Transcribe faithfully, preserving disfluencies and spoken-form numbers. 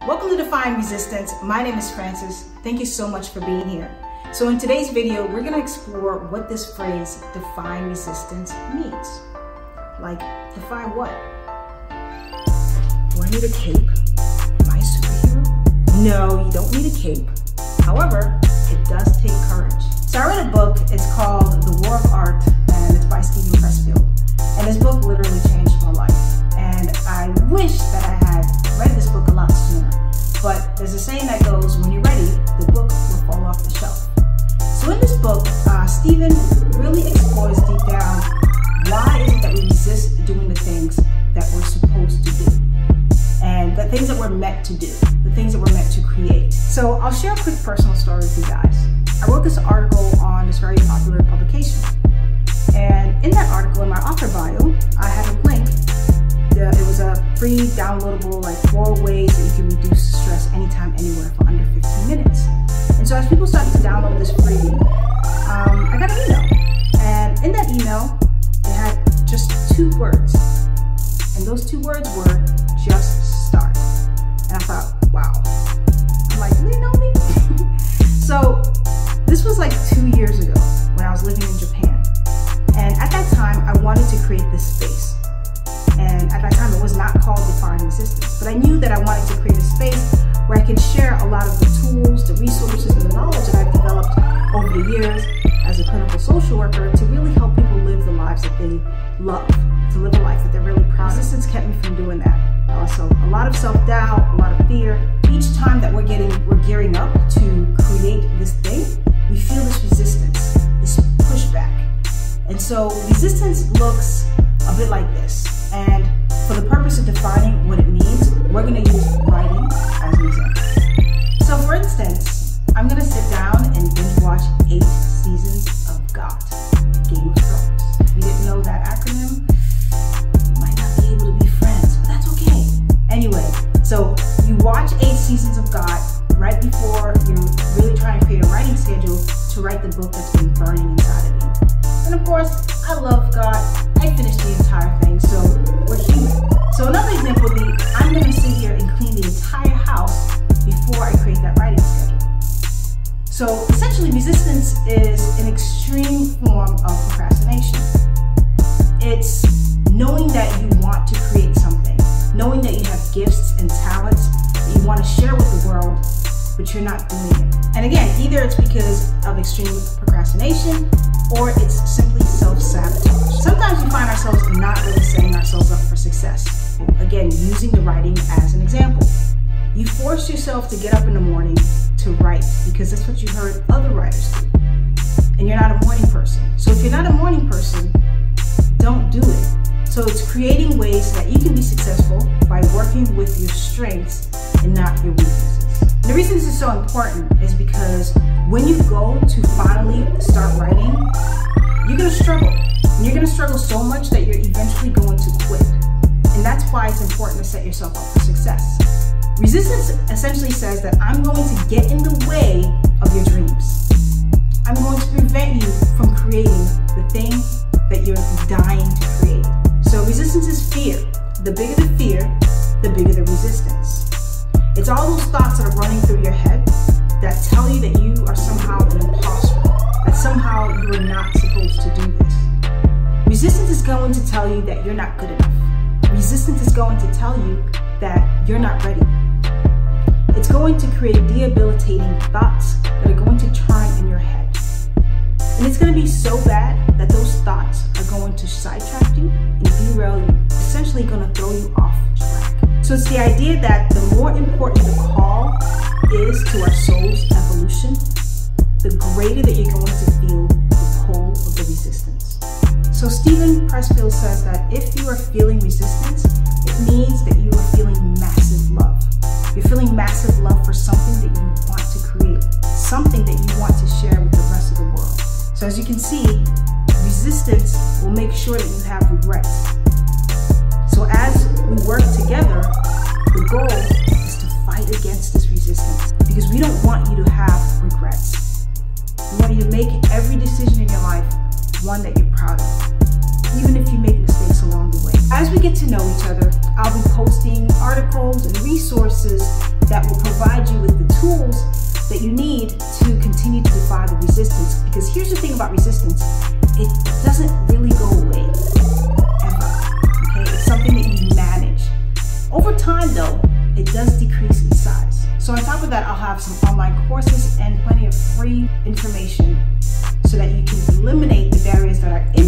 Welcome to Defying Resistance. My name is Francis. Thank you so much for being here. So in today's video, we're going to explore what this phrase, defying resistance, means. Like, defy what? Do I need a cape? Am I a superhero? No, you don't need a cape. However, it does take courage. So I read a book, it's called The War of Art, and it's by Steven Pressfield. And this book literally changed my life. And I wish that I had read this book a lot sooner. But there's a saying that goes, when you're ready, the book will fall off the shelf. So in this book, uh, Steven really explores deep down why is it that we resist doing the things that we're supposed to do. And the things that we're meant to do, the things that we're meant to create. So I'll share a quick personal story with you guys. I wrote this article on this very popular publication. And in that article, in my author bio, I had a link. It was a free downloadable, like four ways that you can reduce stress anytime, anywhere for under fifteen minutes. And so as people started to download this freebie, um, I got an email. And in that email, it had just two words. And those two words were, just start. And I thought, wow. I'm like, do they know me? So this was like two years ago when I was living in Japan. And at that time, I wanted to create this space. And at that time, it was not called Defying Resistance. But I knew that I wanted to create a space where I could share a lot of the tools, the resources, and the knowledge that I've developed over the years as a clinical social worker to really help people live the lives that they love, to live a life that they're really proud of. Resistance kept me from doing that. Also, a lot of self-doubt, a lot of fear. Each time that we're getting, we're gearing up to create this thing, we feel this resistance, this pushback. And so resistance looks a bit like this. And for the purpose of defining what it means, we're going to use writing as an example. So for instance, I'm going to sit down and binge watch eight seasons of GOT, Game of Thrones. If you didn't know that acronym, you might not be able to be friends, but that's okay. Anyway, so you watch eight seasons of GOT right before you're really trying to create a writing schedule to write the book that's been burning inside of you. And of course, I love GOT. I finished the entire thing, so we're human. So another example would be, I'm going to sit here and clean the entire house before I create that writing schedule. So essentially, resistance is an extreme form of procrastination. It's knowing that you want to create something, knowing that you have gifts and talents that you want to share with the world, but you're not doing it. And again, either it's because of extreme procrastination, or it's simply self-sabotage. Sometimes we find ourselves not really setting ourselves up for success. Again, using the writing as an example. You force yourself to get up in the morning to write because that's what you heard other writers do. And you're not a morning person. So if you're not a morning person, don't do it. So it's creating ways that you can be successful by working with your strengths and not your weaknesses. The reason this is so important is because when you go to finally start writing, you're going to struggle. And you're going to struggle so much that you're eventually going to quit. And that's why it's important to set yourself up for success. Resistance essentially says that I'm going to get in the way of your dreams. I'm going to prevent you from creating the thing that you're dying to create. So resistance is fear. The bigger the fear, the bigger the resistance. It's all those thoughts that are running through your head that tell you that you are somehow an imposter, that somehow you are not supposed to do this. Resistance is going to tell you that you're not good enough. Resistance is going to tell you that you're not ready. It's going to create debilitating thoughts that are going to turn in your head. And it's going to be so bad that those thoughts are going to sidetrack you and derail you, essentially going to throw you off track. So it's the idea that the more important the call is to our soul's evolution, the greater that you're going to feel the pull of the resistance. So Steven Pressfield says that if you are feeling resistance, it means that you are feeling massive love. You're feeling massive love for something that you want to create, something that you want to share with the rest of the world. So as you can see, resistance will make sure that you have regrets. So as we work together, the goal is to fight against this resistance because we don't want you to have regrets. We want you to make every decision in your life one that you're proud of, even if you make mistakes along the way. As we get to know each other, I'll be posting articles and resources that about resistance, it doesn't really go away, ever, okay? It's something that you manage. Over time though, it does decrease in size. So on top of that, I'll have some online courses and plenty of free information so that you can eliminate the barriers that are